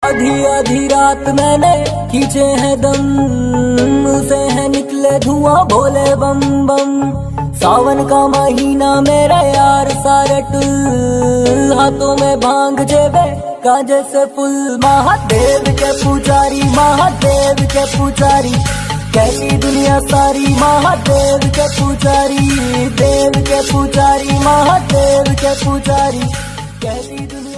आधी आधी रात मैंने खींचे हैं दम, उसे है निकले धुआं भोले बम बम। सावन का महीना मेरे यार सारे टुल, हाथों में भांग जेबे कांजे से फुल। महादेव के पुजारी, महादेव के पुजारी, कैसी दुनिया सारी। महादेव के पुजारी, देव के पुजारी, महादेव के पुजारी, कैसी दुनिया।